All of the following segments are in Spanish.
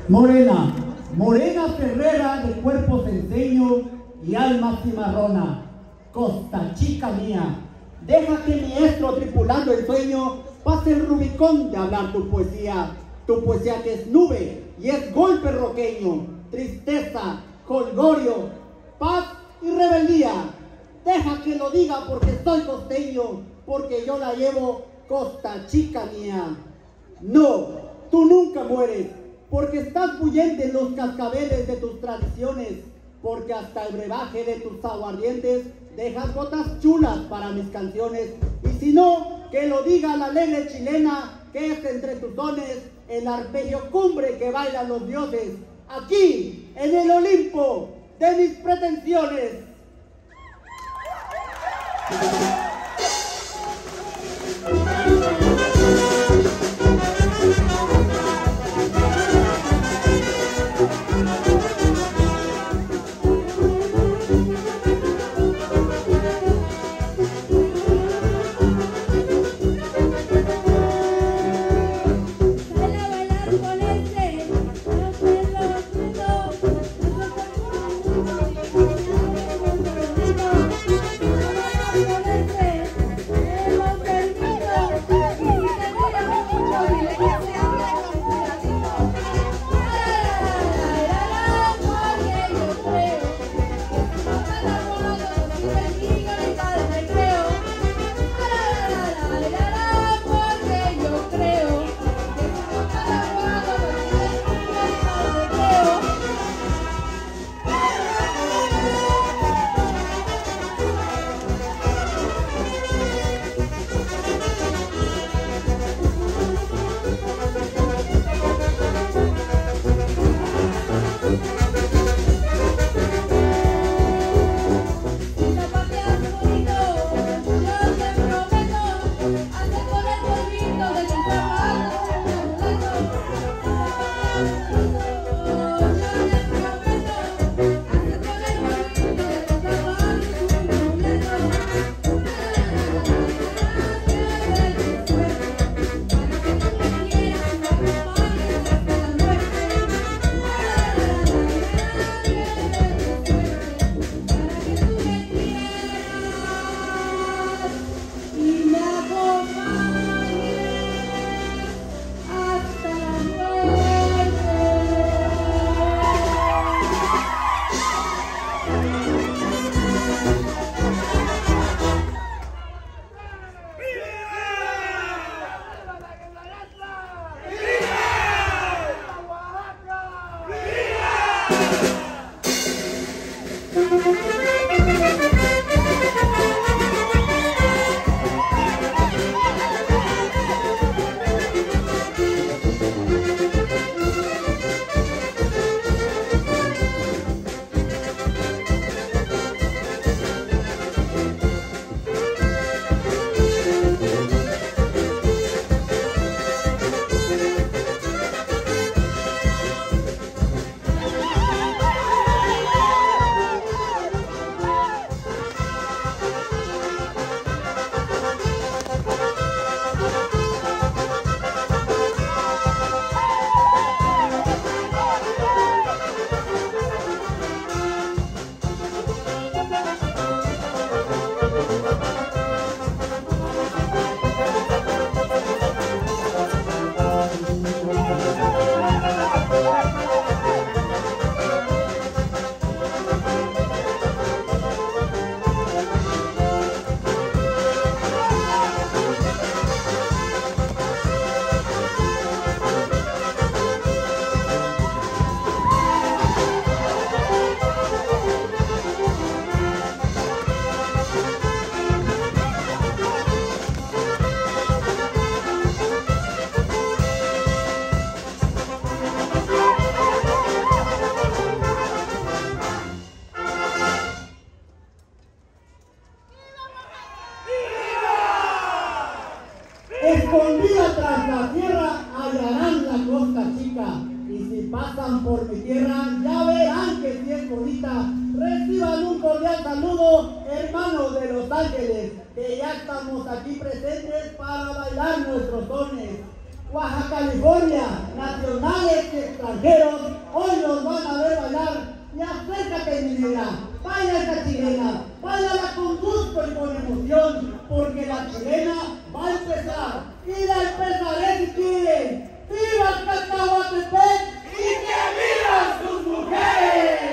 Morena, morena Ferrera de cuerpo cenceño y alma cimarrona, Costa Chica mía, deja que mi estro tripulando el sueño pase el Rubicón de hablar tu poesía que es nube y es golpe roqueño, tristeza, colgorio, paz y rebeldía. Deja que lo diga porque soy costeño, porque yo la llevo, Costa Chica mía. No, tú nunca mueres, porque estás bullente en los cascabeles de tus tradiciones, porque hasta el brebaje de tus aguardientes dejas gotas chulas para mis canciones. Y si no, que lo diga la alegre chilena, que es entre tus dones el arpegio cumbre que bailan los dioses, aquí, en el Olimpo de mis pretensiones. Escondida tras la tierra hallarán la Costa Chica, y si pasan por mi tierra ya verán que sí es bonita. Reciban un cordial saludo, hermanos de Los Ángeles, que ya estamos aquí presentes para bailar nuestros sones. Baja California, nacionales y extranjeros, hoy los van a ver bailar. Y acércate, mi negra, baila esta chilena, bailala con gusto y con emoción, porque la chilena va a empezar, y la empezaré si quieren. ¡Viva el Cacahuatepec y que vivan sus mujeres!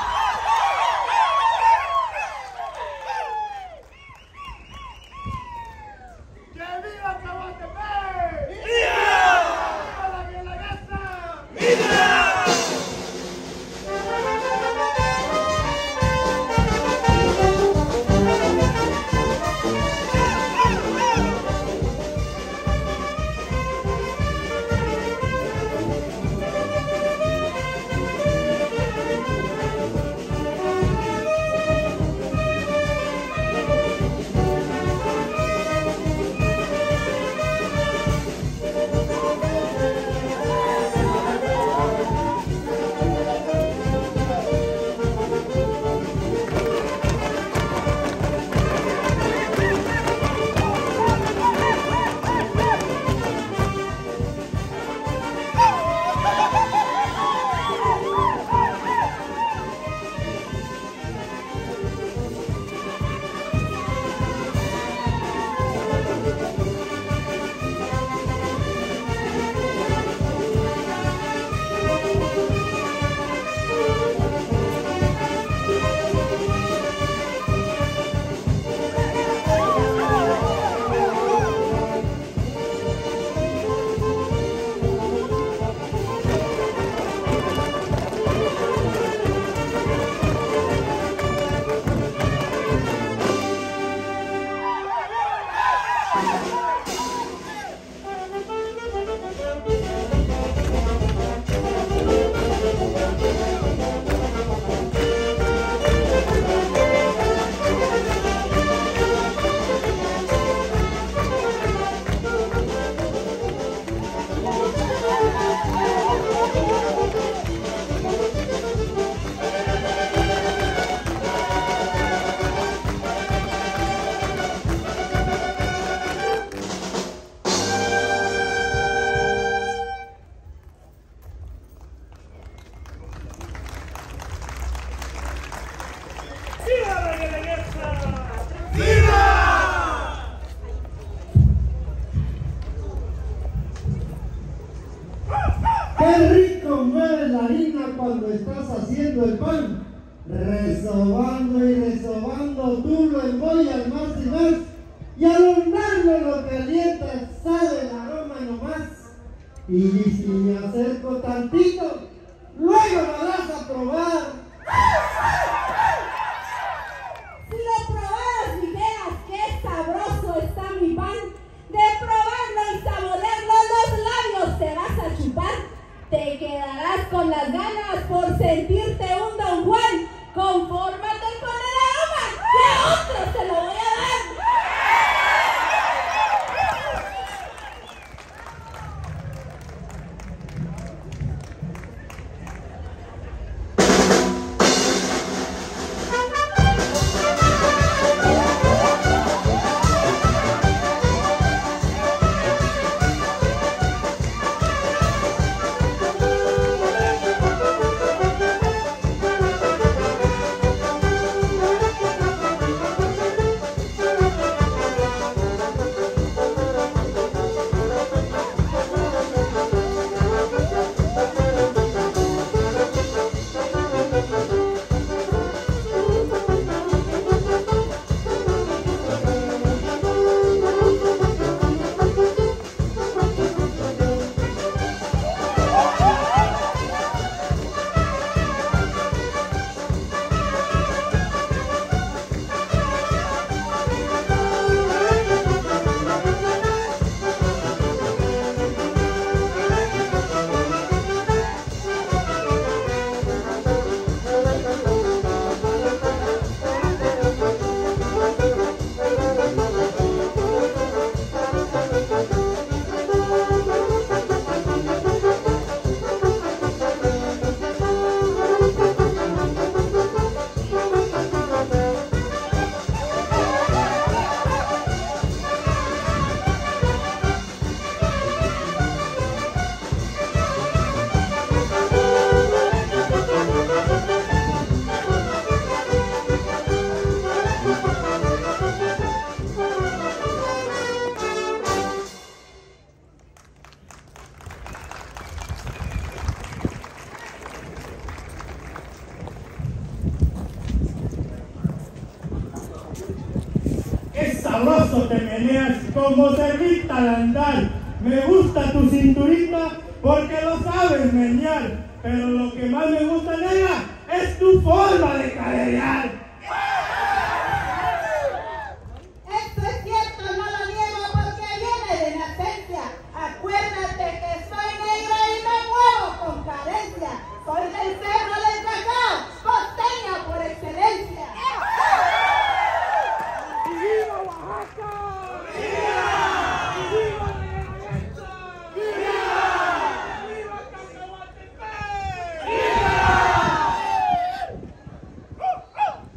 Qué rico mueves la harina cuando estás haciendo el pan, resobando y resobando, tú lo embollas más y más, y al hornarlo lo calientas, sale el aroma nomás. Y si me acerco tantito, luego lo vas a probar. Si lo probaras y veas qué sabroso está mi pan, de probarlo y saborearlo los labios te vas a chupar. Te quedarás con las ganas por sentirte un Don Juan. Confórmate con el aroma, que otro te lo voy a dar. sabroso te meneas como cerdita al andar. Me gusta tu cinturita porque lo sabes menear. Pero lo que más me gusta, nena, es tu forma de carerear. Esto es cierto, no lo niego porque viene de nacencia. Acuérdate que soy negra y me muevo con carencia. Soy del Cerro del Cacao, costeña por excelencia. ¡Viva Oaxaca! ¡Viva! ¡Viva Guelaguetza! ¡Viva! ¡Viva Cacahuatepec! ¡Viva!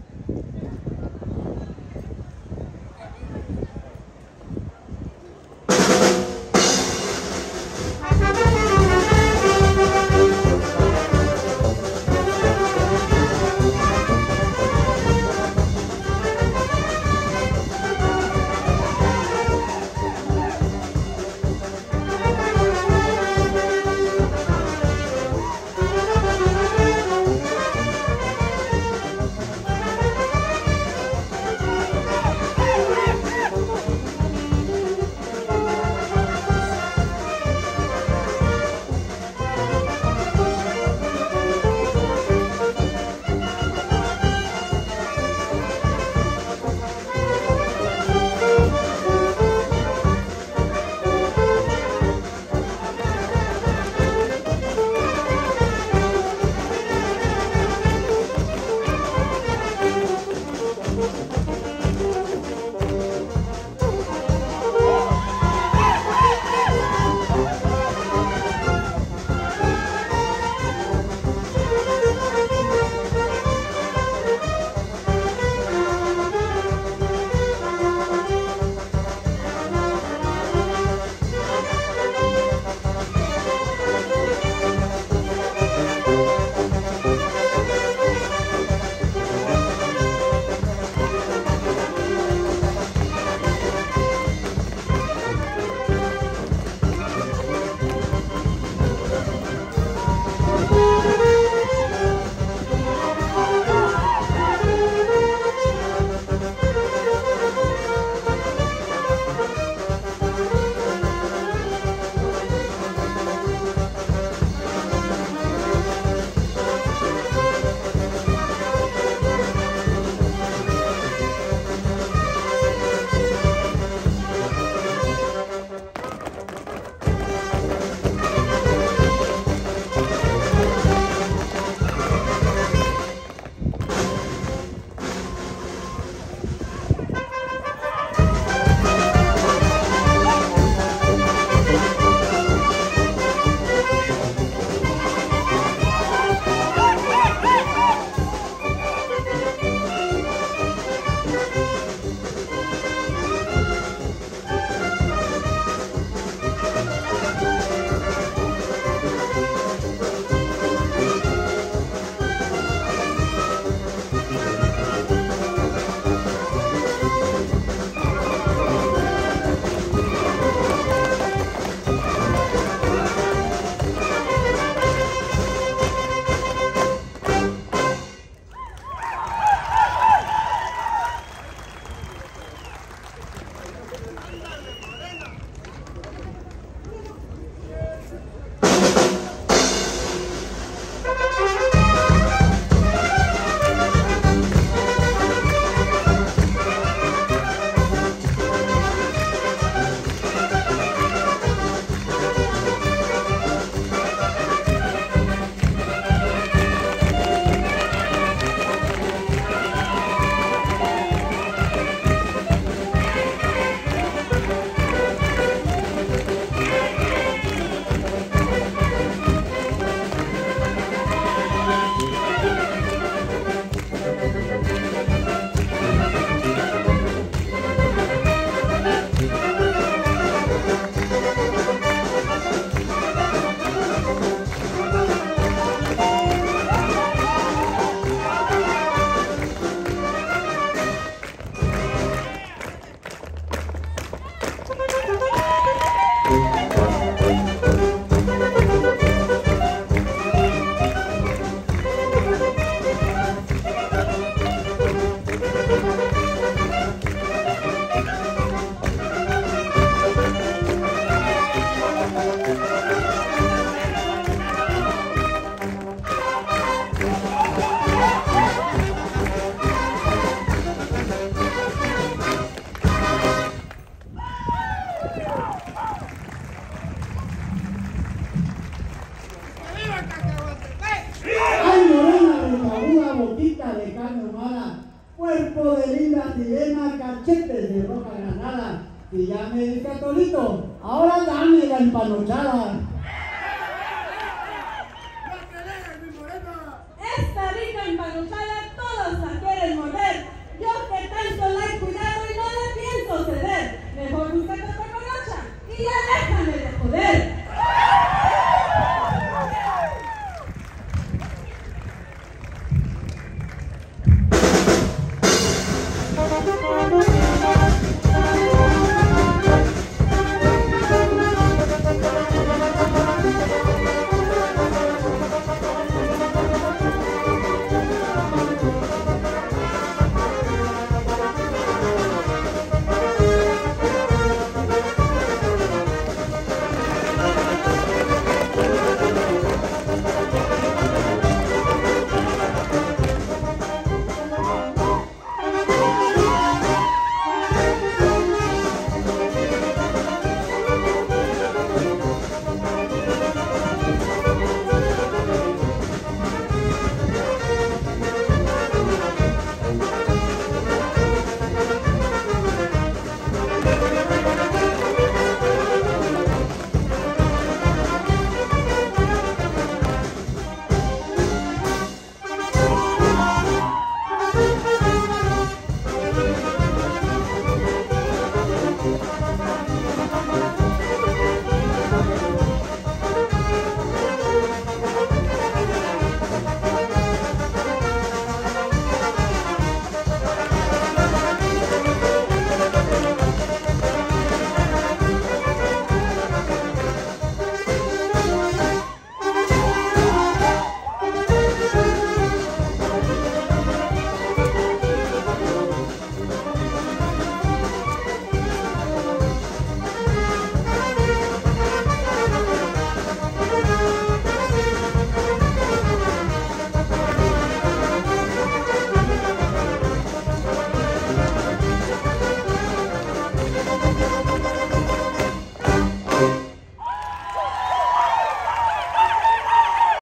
machetes de roja granada. Y ya me dije a Tolito, ahora dame la empanochada.